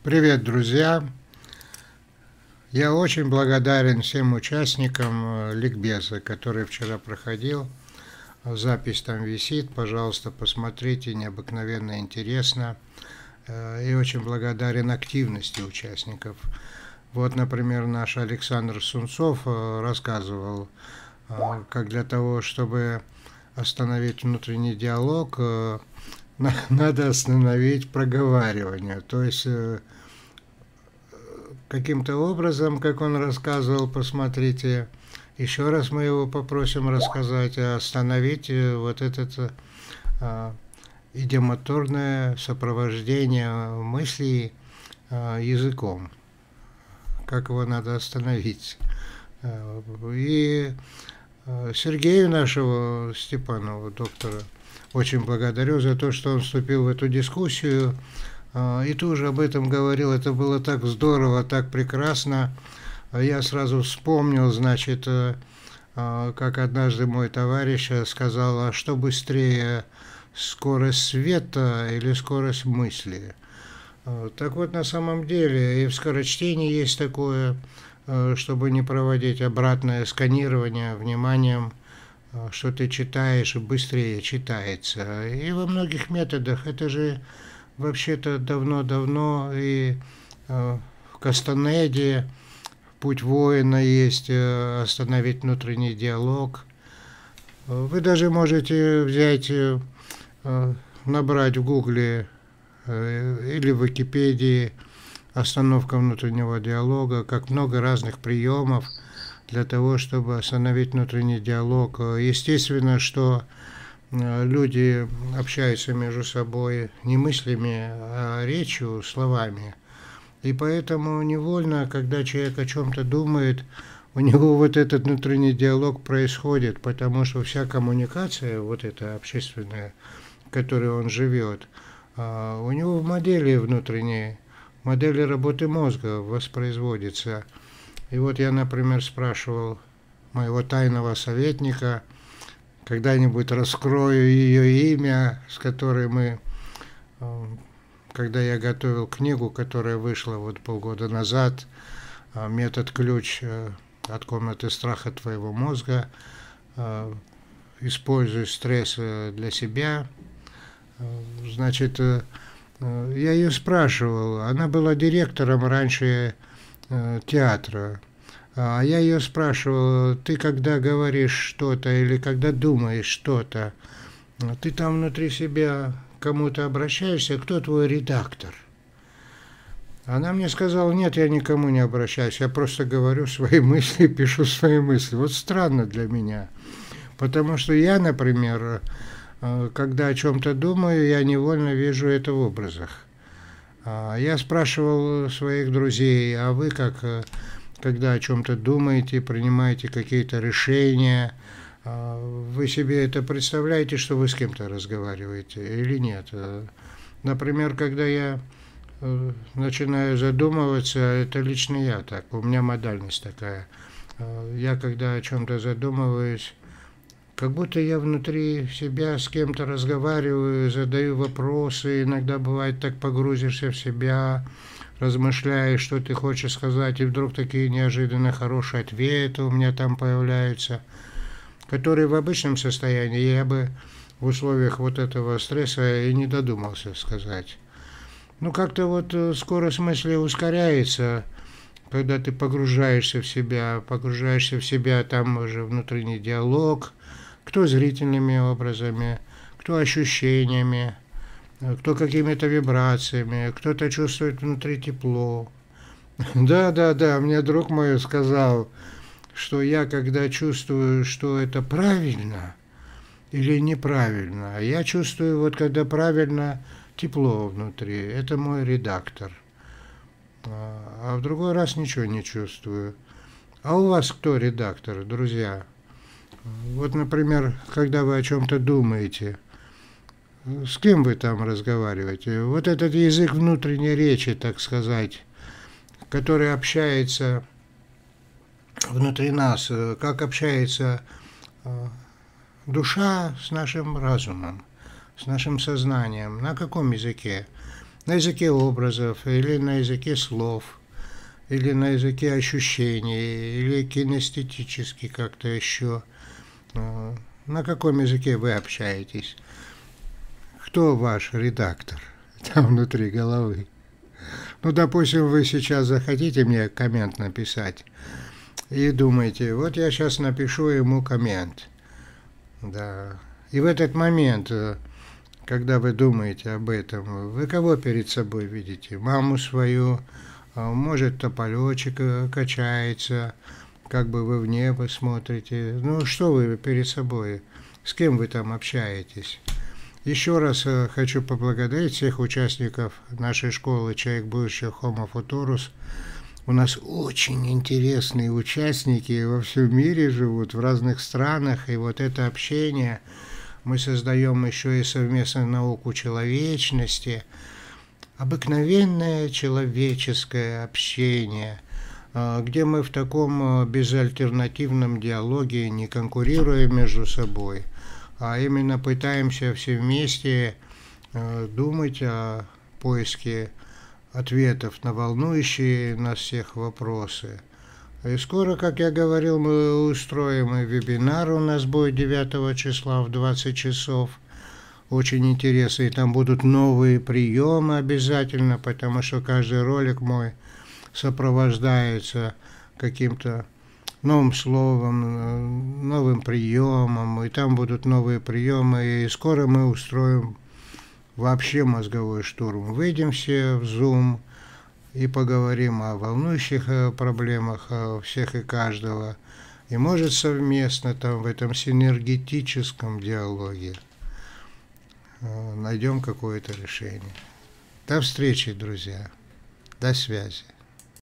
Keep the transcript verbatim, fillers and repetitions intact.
Привет, друзья! Я очень благодарен всем участникам ликбеза, который вчера проходил. Запись там висит, пожалуйста, посмотрите, необыкновенно интересно. И очень благодарен активности участников. Вот, например, наш Александр Сунцов рассказывал, как для того, чтобы остановить внутренний диалог, надо остановить проговаривание. То есть каким-то образом, как он рассказывал, посмотрите, еще раз мы его попросим рассказать, остановить вот это а, идиомоторное сопровождение мыслей а, языком. Как его надо остановить. И Сергею нашего Степанову, доктора, очень благодарю за то, что он вступил в эту дискуссию. И тоже об этом говорил, это было так здорово, так прекрасно. Я сразу вспомнил, значит, как однажды мой товарищ сказал, а что быстрее, скорость света или скорость мысли? Так вот, на самом деле, и в скорочтении есть такое, чтобы не проводить обратное сканирование вниманием, что ты читаешь, быстрее читается. И во многих методах это же вообще-то давно-давно и э, в Кастанеде «Путь воина» есть, э, остановить внутренний диалог. Вы даже можете взять, э, набрать в Гугле э, или в Википедии «Остановка внутреннего диалога», как много разных приемов для того, чтобы остановить внутренний диалог. Естественно, что люди общаются между собой не мыслями, а речью, словами. И поэтому невольно, когда человек о чем-то думает, у него вот этот внутренний диалог происходит, потому что вся коммуникация, вот эта общественная, в которой он живет, у него в модели внутренней, модели работы мозга воспроизводится. И вот я, например, спрашивал моего тайного советника, когда-нибудь раскрою ее имя, с которой мы, когда я готовил книгу, которая вышла вот полгода назад, «Метод ключ от комнаты страха твоего мозга», используй стресс для себя. Значит, я ее спрашивал, она была директором раньше театра. А я ее спрашивал, ты когда говоришь что-то или когда думаешь что-то, ты там внутри себя к кому-то обращаешься, кто твой редактор? Она мне сказала, нет, я никому не обращаюсь, я просто говорю свои мысли, пишу свои мысли. Вот странно для меня, потому что я, например, когда о чем-то думаю, я невольно вижу это в образах. Я спрашивал своих друзей, а вы как... когда о чем-то думаете, принимаете какие-то решения, вы себе это представляете, что вы с кем-то разговариваете или нет? Например, когда я начинаю задумываться, это лично я так, у меня модальность такая. Я когда о чем-то задумываюсь, как будто я внутри себя с кем-то разговариваю, задаю вопросы, иногда бывает так погрузишься в себя, размышляешь, что ты хочешь сказать, и вдруг такие неожиданно хорошие ответы у меня там появляются, которые в обычном состоянии я бы в условиях вот этого стресса и не додумался сказать. Ну, как-то вот скорость мысли ускоряется, когда ты погружаешься в себя, погружаешься в себя, там уже внутренний диалог, кто зрительными образами, кто ощущениями, кто какими-то вибрациями, кто-то чувствует внутри тепло. Да, да, да, мне друг мой сказал, что я, когда чувствую, что это правильно или неправильно, я чувствую, вот когда правильно, тепло внутри, это мой редактор. А в другой раз ничего не чувствую. А у вас кто редактор, друзья? Вот, например, когда вы о чем-то думаете, с кем вы там разговариваете? Вот этот язык внутренней речи, так сказать, который общается внутри нас, как общается душа с нашим разумом, с нашим сознанием. На каком языке? на языке образов, или на языке слов, или на языке ощущений, или кинестетически как-то еще. На каком языке вы общаетесь? Кто ваш редактор там внутри головы? Ну, допустим, вы сейчас захотите мне коммент написать и думаете, вот я сейчас напишу ему коммент. Да. И в этот момент, когда вы думаете об этом, вы кого перед собой видите? Маму свою, может, тополечек качается, как бы вы в небо смотрите. Ну, что вы перед собой? С кем вы там общаетесь? Еще раз хочу поблагодарить всех участников нашей школы «Человек будущего Homo Futurus». У нас очень интересные участники во всем мире живут, в разных странах. И вот это общение, мы создаем еще и совместную науку человечности. Обыкновенное человеческое общение, где мы в таком безальтернативном диалоге не конкурируем между собой, а именно пытаемся все вместе думать о поиске ответов на волнующие нас всех вопросы. И скоро, как я говорил, мы устроим и вебинар, у нас будет девятого числа в двадцать часов. Очень интересно, и там будут новые приемы обязательно, потому что каждый ролик мой сопровождается каким-то новым словом, новым приемом, и там будут новые приемы, и скоро мы устроим вообще мозговой штурм. Выйдем все в Zoom и поговорим о волнующих проблемах всех и каждого, и может совместно там в этом синергетическом диалоге найдем какое-то решение. До встречи, друзья. До связи.